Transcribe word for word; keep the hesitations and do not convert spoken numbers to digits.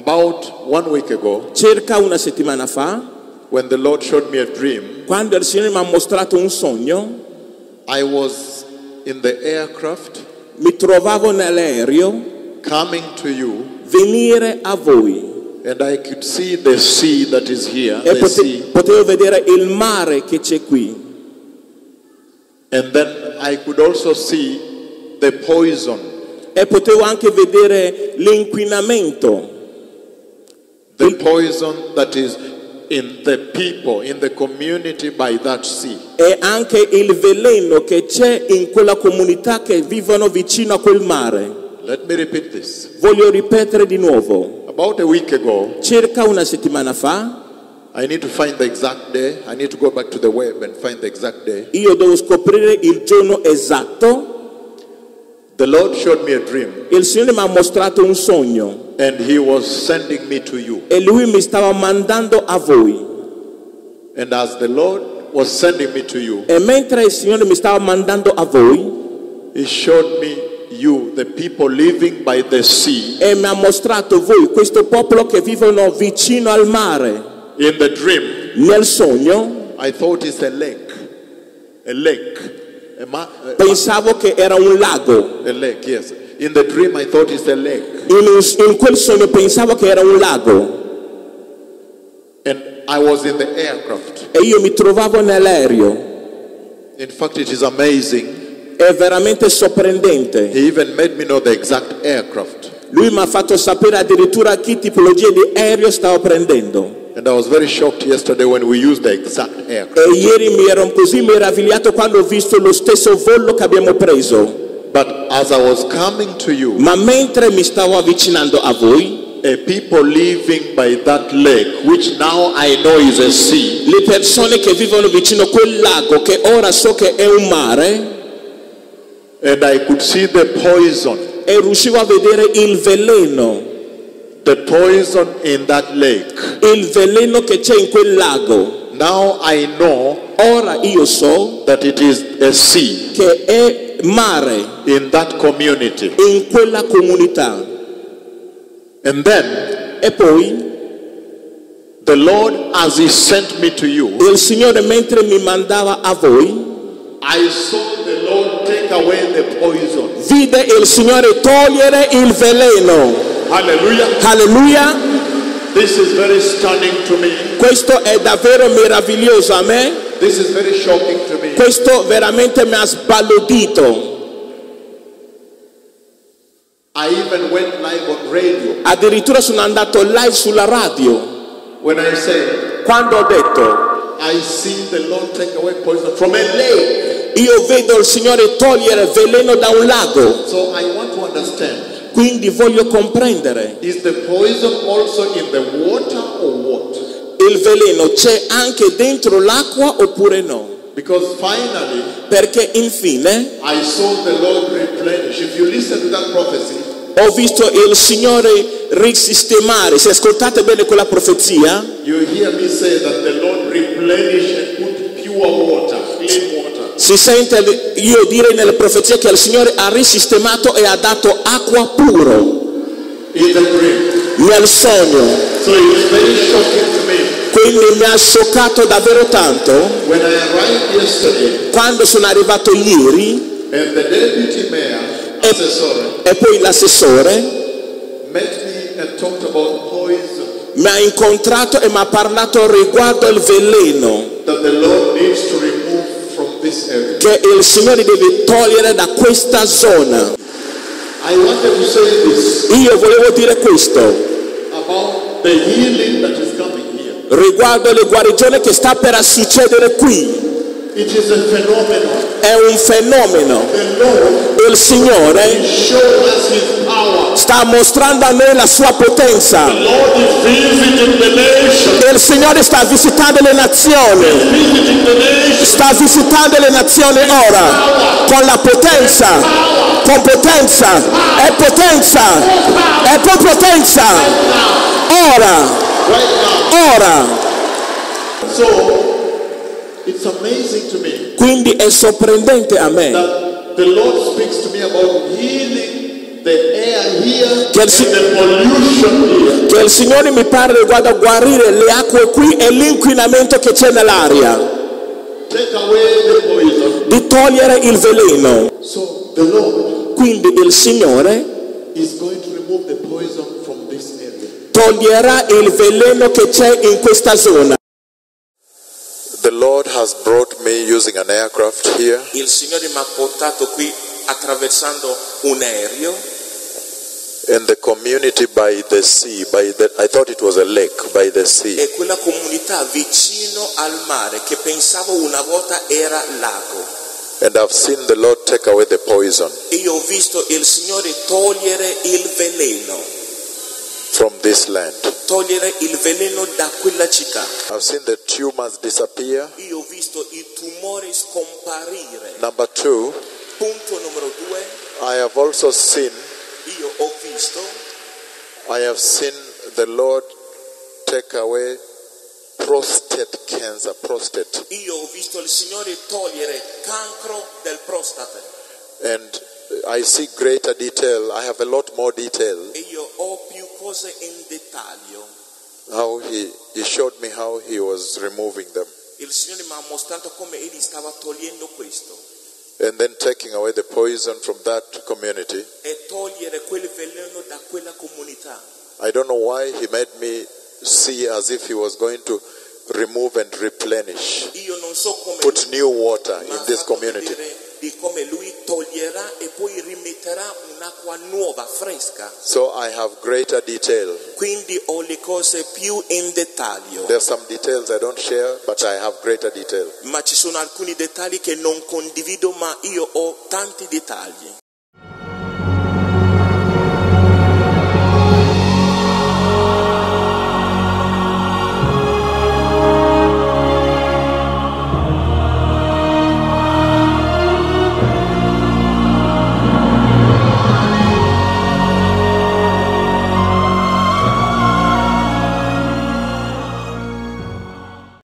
About one week ago, circa una settimana fa, when the Lord showed me a dream, quando il Signore mi ha mostrato un sogno, I was in the aircraft mi trovavo nell'aereo, coming to you, venire a voi, and I could see the sea that is here, e the pote- sea, potevo vedere il mare che c'è qui, and then I could also see the poison, e potevo anche vedere l'inquinamento, the poison that is in the people, in the community by that sea. e anche il veleno che c'è in quella comunità che vivono vicino a quel mare. Let me repeat this. Voglio ripetere di nuovo. About a week ago, Circa una settimana fa, I need to find the exact day. I need to go back to the web and find the exact day. io devo scoprire il giorno esatto. The Lord showed me a dream, Il Signore mi ha mostrato un sogno and He was sending me to you. e Lui mi stava mandando a voi. And as the Lord was sending me to you, E mentre il Signore mi stava mandando a voi, He showed me you, the people living by the sea. e mi ha mostrato voi, questo popolo che vivono vicino al mare. In the dream, Nel sogno I thought it's a lake. A lake. A, ma- a, pensavo che era un lago. a lake, yes. In the dream, I thought it's a lake. In, un- in quel sogno pensavo che era un lago. And I was in the aircraft. E io mi trovavo nell'aereo. In fact, it is amazing. È veramente sorprendente. He even made me know the exact aircraft. Lui mi ha fatto sapere addirittura che tipologia di aereo stavo prendendo. And I was very shocked yesterday when we used the exact aircraft. E ieri mi ero così meravigliato quando ho visto lo stesso volo che abbiamo preso. But as I was coming to you, Ma mentre mi stavo avvicinando a voi, a people living by that lake, which now I know is a sea, le persone che vivono vicino a quel lago, che ora so che è un mare, and I could see the poison, e riuscivo a vedere il veleno, the poison in that lake. il veleno che c'è in quel lago. Now I know Ora io so that it is a sea che è mare in that community. in quella comunità. And then E poi the Lord, as He sent me to you, il Signore mentre mi mandava a voi, I saw the Lord take away the poison. vide il Signore togliere il veleno. Hallelujah. Alleluia. This is very stunning to me. Questo è davvero meraviglioso a me. This is very shocking to me. Questo veramente mi ha sbalordito. I even went live on radio Addirittura sono andato live sulla radio when I said, quando ho detto: I see the Lord take away poison from a lake. io vedo il Signore togliere veleno da un lago. So I want to understand, Quindi voglio comprendere, is the poison also in the water or what? il veleno c'è anche dentro l'acqua oppure no? Because finally, Perché infine I saw the Lord replenish. If you listen to that prophecy, ho visto il Signore risistemare. Se ascoltate bene quella profezia, you hear me say that the Lord replenished and put pure water, clean water. si sente io dire nelle profezie che il Signore ha risistemato e ha dato acqua puro In the dream. nel sogno. So it was very shocking to me. Quindi mi ha scioccato davvero tanto When I arrived yesterday, quando sono arrivato ieri and the deputy mayor, assessor, e poi l'assessore met me and talked about poison mi ha incontrato e mi ha parlato riguardo il veleno that the Lord needs to remove from this area. che il Signore deve togliere da questa zona. I wanted to say this Io volevo dire questo about the healing that is coming here. riguardo le guarigioni che sta per succedere qui. It is a phenomenon. È un fenomeno. The Lord Il Signore showed us His power. sta mostrando a noi la sua potenza. The Lord is visiting the nation. Il Signore sta visitando le nazioni. Visiting the nation. Sta visitando le nazioni ora con la potenza, con potenza, è potenza, è poi potenza, ora, Right now. ora. So it's amazing to me Quindi è sorprendente a me that the Lord speaks to me about healing the air here Che il, and si- the pollution here. che il Signore mi parli riguardo a guarire le acque qui e l'inquinamento che c'è nell'aria, Take away the poison. di togliere il veleno. So the Lord Quindi il Signore is going to remove the poison from this area. toglierà il veleno che c'è in questa zona. The Lord has brought me using an aircraft here. Il Signore mi ha portato qui attraversando un aereo In the community by the sea, by the, I thought it was a lake, by the sea. e quella comunità vicino al mare che pensavo una volta era lago. And I've seen the Lord take away the poison E io ho visto il Signore togliere il veleno, from this land. togliere il veleno da quella città. I've seen the tumors disappear. Io ho visto i tumori scomparire. Number two, Punto numero due, I have also seen, io ho visto, I have seen the Lord take away prostate cancer, prostate. io ho visto il Signore togliere cancro del prostate. And I see greater detail. I have a lot more detail. E io ho più cose in dettaglio. How he, he showed me how he was removing them. Il Signore mi ha mostrato come Egli stava togliendo questo. And then taking away the poison from that community. E togliere quel veleno da quella comunità. I don't know why he made me see as if he was going to remove and replenish. Io non so come Put lui new water mi ha in this fatto community. vedere di come lui toglierà e poi rimetterà un'acqua nuova, fresca. So I have greater detail. Quindi ho le cose più in dettaglio. There are some details I don't share, but I have greater detail. Ma ci sono alcuni dettagli che non condivido, ma io ho tanti dettagli.